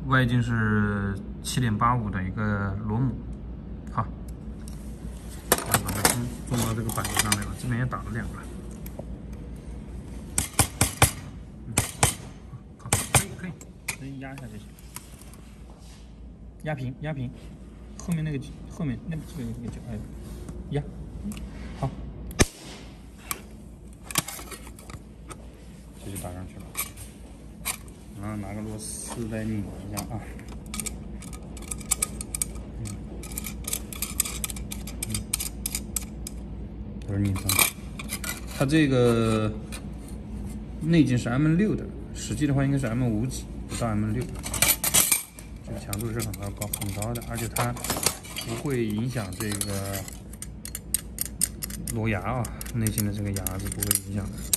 外径是7.85的一个螺母。好，把它装到这个板子上面了，这边也打了2个。好，可以，直接压一下就行。压平，后面那个这个角，哎，压，好，这就打上去了。然后拿个螺丝来拧一下啊。都是拧上的。它这个内径是 M6的，实际的话应该是 M5几，不到 M6。这个强度是很高的，而且它不会影响这个螺牙啊，内径的这个牙是不会影响的。